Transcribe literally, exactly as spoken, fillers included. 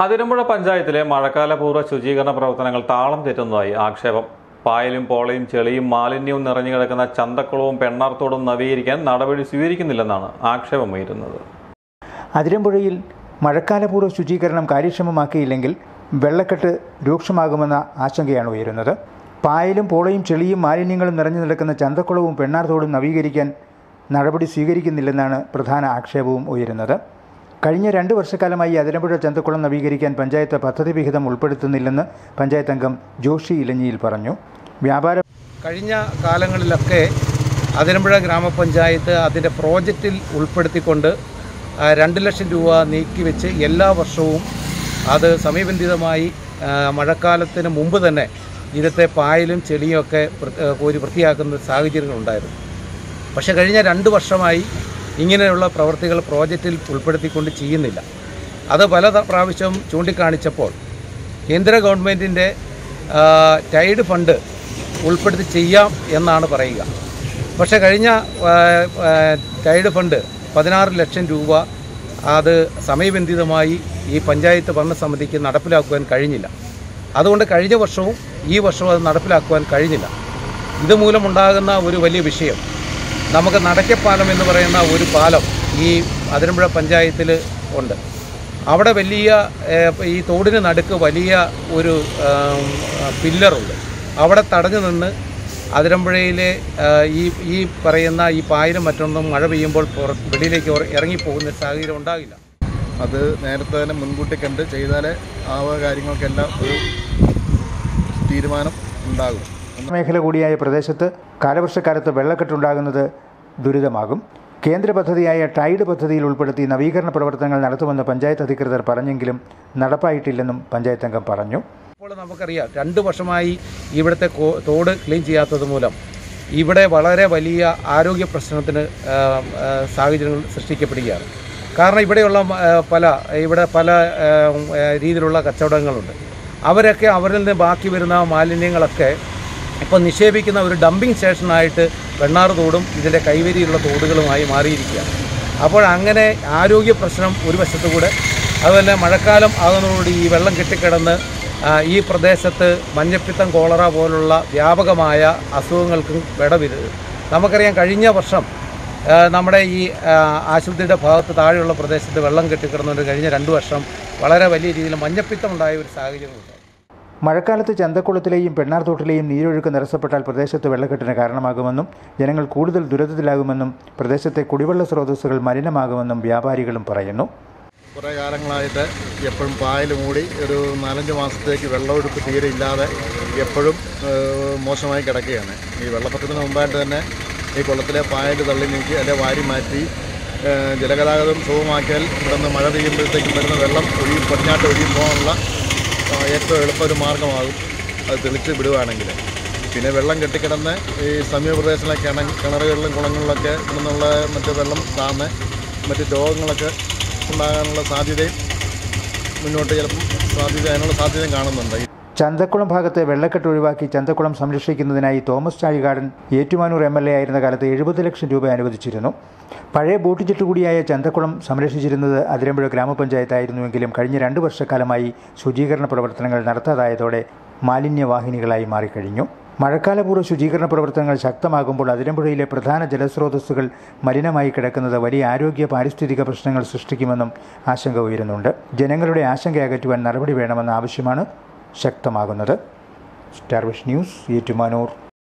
അതിരമ്പുഴ പഞ്ചായത്തിലെ മഴക്കാലപൂർവ്വ ശുചീകരണ പ്രവർത്തനങ്ങൾ താളം തെറ്റുന്നതായി ആക്ഷേപം. പായലും പോളയും ചെളിയും മാലിന്യവും നിറഞ്ഞു കിടക്കുന്ന ചന്തക്കുളവും പെണ്ണാർത്തോടും നവീകരിക്കാൻ നടപടി സ്വീകരിക്കുന്നില്ലെന്നാണ് ആക്ഷേപമുയരുന്നത്. അതിരമ്പുഴയിൽ മഴക്കാലപൂർവ്വ ശുചീകരണം കാര്യക്ഷമമാക്കിയില്ലെങ്കിൽ വെള്ളക്കെട്ട് രൂക്ഷമാകുമെന്ന ആശങ്കയാണ് ഉയരുന്നത്. പായലും പോളയും ചെളിയും മാലിന്യങ്ങളും നിറഞ്ഞു നിൽക്കുന്ന ചന്തക്കുളവും പെണ്ണാർത്തോടും നവീകരിക്കാൻ നടപടി സ്വീകരിക്കുന്നില്ലെന്നാണ് പ്രധാന ആക്ഷേപവും ഉയരുന്നത്. കഴിഞ്ഞ രണ്ട് വർഷക്കാലമായി അതിരമ്പുഴ ചന്തക്കുളം നവീകരിക്കാൻ പഞ്ചായത്ത് പദ്ധതി വിഹിതം ഉൾപ്പെടുത്തുന്നില്ലെന്ന് പഞ്ചായത്ത് അംഗം ജോഷി ഇലഞ്ഞിയിൽ പറഞ്ഞു. വ്യാപാര കഴിഞ്ഞ കാലങ്ങളിലൊക്കെ അതിരമ്പുഴ ഗ്രാമപഞ്ചായത്ത് അതിൻ്റെ പ്രോജക്റ്റിൽ ഉൾപ്പെടുത്തിക്കൊണ്ട് രണ്ട് ലക്ഷം രൂപ നീക്കിവെച്ച് എല്ലാ വർഷവും അത് സമയബന്ധിതമായി മഴക്കാലത്തിന് മുമ്പ് തന്നെ ഇന്നത്തെ പായലും ചെളിയും ഒക്കെ കോരി വൃത്തിയാക്കുന്ന സാഹചര്യങ്ങളുണ്ടായിരുന്നു. പക്ഷേ കഴിഞ്ഞ രണ്ട് വർഷമായി ഇങ്ങനെയുള്ള പ്രവൃത്തികൾ പ്രോജക്റ്റിൽ ഉൾപ്പെടുത്തിക്കൊണ്ട് ചെയ്യുന്നില്ല. അത് പല പ്രാവശ്യം ചൂണ്ടിക്കാണിച്ചപ്പോൾ കേന്ദ്ര ഗവൺമെൻറ്റിൻ്റെ ടൈഡ് ഫണ്ട് ഉൾപ്പെടുത്തി ചെയ്യാം എന്നാണ് പറയുക. പക്ഷേ കഴിഞ്ഞ ടൈഡ് ഫണ്ട് പതിനാറ് ലക്ഷം രൂപ അത് സമയബന്ധിതമായി ഈ പഞ്ചായത്ത് ഭരണസമിതിക്ക് നടപ്പിലാക്കുവാൻ കഴിഞ്ഞില്ല. അതുകൊണ്ട് കഴിഞ്ഞ വർഷവും ഈ വർഷവും അത് നടപ്പിലാക്കുവാൻ കഴിഞ്ഞില്ല. ഇതുമൂലമുണ്ടാകുന്ന ഒരു വലിയ വിഷയം, നമുക്ക് നടക്കപ്പാലം എന്ന് പറയുന്ന ഒരു പാലം ഈ അതിരമ്പുഴ പഞ്ചായത്തിൽ ഉണ്ട്. അവിടെ വലിയ ഈ തോടിന് നടുക്ക് വലിയ ഒരു പില്ലറുണ്ട്. അവിടെ തടഞ്ഞു നിന്ന് അതിരമ്പുഴയിലെ ഈ ഈ പറയുന്ന ഈ പായലും മറ്റൊന്നും മഴ പെയ്യുമ്പോൾ വെളിയിലേക്ക് ഇറങ്ങിപ്പോകുന്ന സാഹചര്യം ഉണ്ടാകില്ല. അത് നേരത്തെ തന്നെ മുൻകൂട്ടി കണ്ട് ചെയ്താലേ ആ കാര്യങ്ങൾക്കെല്ലാം ഒരു തീരുമാനം ഉണ്ടാകും. മേഖല കൂടിയായ പ്രദേശത്ത് കാലവർഷക്കാലത്ത് വെള്ളക്കെട്ടുണ്ടാകുന്നത് ദുരിതമാകും. കേന്ദ്ര പദ്ധതിയായ ടൈഡ് പദ്ധതിയിൽ ഉൾപ്പെടുത്തി നവീകരണ പ്രവർത്തനങ്ങൾ നടത്തുമെന്ന് പഞ്ചായത്ത് അധികൃതർ പറഞ്ഞെങ്കിലും നടപ്പായിട്ടില്ലെന്നും പഞ്ചായത്ത് അംഗം പറഞ്ഞു. ഇപ്പോൾ നമുക്കറിയാം, രണ്ട് വർഷമായി ഇവിടുത്തെ തോട് ക്ലീൻ ചെയ്യാത്തത് മൂലം ഇവിടെ വളരെ വലിയ ആരോഗ്യ പ്രശ്നത്തിന് സാഹചര്യങ്ങൾ സൃഷ്ടിക്കപ്പെടുകയാണ്. കാരണം ഇവിടെയുള്ള പല ഇവിടെ പല രീതിയിലുള്ള കച്ചവടങ്ങളുണ്ട്. അവരൊക്കെ അവരിൽ നിന്ന് ബാക്കി വരുന്ന മാലിന്യങ്ങളൊക്കെ ഇപ്പോൾ നിക്ഷേപിക്കുന്ന ഒരു ഡംപിങ് സ്റ്റേഷനായിട്ട് വെണ്ണാർ തോടും ഇതിൻ്റെ കൈവരിയുള്ള തോടുകളുമായി മാറിയിരിക്കുകയാണ്. അപ്പോൾ അങ്ങനെ ആരോഗ്യ പ്രശ്നം ഒരു വശത്തു കൂടെ, അതുപോലെ മഴക്കാലം ആകുന്നതോടുകൂടി ഈ വെള്ളം കെട്ടിക്കിടന്ന് ഈ പ്രദേശത്ത് മഞ്ഞപ്പിത്തം, കോളറ പോലുള്ള വ്യാപകമായ അസുഖങ്ങൾക്കും വിടവരുത്. നമുക്കറിയാം, കഴിഞ്ഞ വർഷം നമ്മുടെ ഈ ആശുപത്രിയുടെ ഭാഗത്ത് താഴെയുള്ള പ്രദേശത്ത് വെള്ളം കെട്ടിക്കിടന്നുകൊണ്ട് കഴിഞ്ഞ രണ്ട് വർഷം വളരെ വലിയ രീതിയിൽ മഞ്ഞപ്പിത്തം ഉണ്ടായ ഒരു സാഹചര്യമുണ്ട്. മഴക്കാലത്ത് ചന്തക്കുളത്തിലെയും പെണ്ണാർത്തോട്ടിലെയും നീരൊഴുക്ക് നിരസപ്പെട്ടാൽ പ്രദേശത്ത് വെള്ളക്കെട്ടിന് കാരണമാകുമെന്നും ജനങ്ങൾ കൂടുതൽ ദുരിതത്തിലാകുമെന്നും പ്രദേശത്തെ കുടിവെള്ള സ്രോതസ്സുകൾ മലിനമാകുമെന്നും വ്യാപാരികളും പറയുന്നു. കുറേ കാലങ്ങളായിട്ട് എപ്പോഴും പായൽ മൂടി ഒരു നാലഞ്ച് മാസത്തേക്ക് വെള്ളമൊഴുക്ക് തീരെ ഇല്ലാതെ എപ്പോഴും മോശമായി കിടക്കുകയാണ്. ഈ വെള്ളപ്പൊക്കത്തിന് മുമ്പായിട്ട് തന്നെ ഈ കുളത്തിലെ പായൽ തള്ളി നീക്കി അതിൻ്റെ വാരി മാറ്റി ജലഗതാഗതം സുഗമമാക്കിയാൽ ഇവിടുന്ന് മഴ പെയ്യുമ്പോഴത്തേക്കും വരുന്ന വെള്ളം ഒഴുകി പടിഞ്ഞാട്ട് ഒഴുകി പോകാനുള്ള ഏറ്റവും എളുപ്പ ഒരു മാർഗ്ഗമാകും അത് തെളിച്ച് വിടുകയാണെങ്കിൽ. പിന്നെ വെള്ളം കെട്ടിക്കിടന്ന് ഈ സമീപ പ്രദേശങ്ങളിലെ കിണ കിണറുകളിലും കുളങ്ങളിലൊക്കെ നിന്നുള്ള മറ്റ് വെള്ളം താന്ന് മറ്റ് രോഗങ്ങളൊക്കെ ഉണ്ടാകാനുള്ള സാധ്യതയും മുന്നോട്ട് ചിലപ്പം സാധ്യത അതിനുള്ള സാധ്യതയും കാണുന്നുണ്ട്. ചന്തക്കുളം ഭാഗത്തെ വെള്ളക്കെട്ട് ഒഴിവാക്കി ചന്തക്കുളം സംരക്ഷിക്കുന്നതിനായി Thomas Chazhikadan Ettumanoor M L A ആയിരുന്ന കാലത്ത് എഴുപത് ലക്ഷം രൂപ അനുവദിച്ചിരുന്നു. പഴയ ബോട്ട് ചുറ്റുകൂടിയായ ചന്തക്കുളം സംരക്ഷിച്ചിരുന്നത് അതിരമ്പുഴ ഗ്രാമപഞ്ചായത്തായിരുന്നുവെങ്കിലും കഴിഞ്ഞ രണ്ട് വർഷക്കാലമായി ശുചീകരണ പ്രവർത്തനങ്ങൾ നടത്താതായതോടെ മാലിന്യവാഹിനികളായി മാറിക്കഴിഞ്ഞു. മഴക്കാലപൂർവ്വ ശുചീകരണ പ്രവർത്തനങ്ങൾ ശക്തമാകുമ്പോൾ അതിരമ്പുഴയിലെ പ്രധാന ജലസ്രോതസ്സുകൾ മലിനമായി കിടക്കുന്നത് വലിയ ആരോഗ്യ പാരിസ്ഥിതിക പ്രശ്നങ്ങൾ സൃഷ്ടിക്കുമെന്നും ആശങ്ക ഉയരുന്നുണ്ട്. ജനങ്ങളുടെ ആശങ്ക അകറ്റുവാൻ നടപടി വേണമെന്ന ആവശ്യമാണ് ശക്തമാകുന്നത്. Starvision news, Ettumanoor.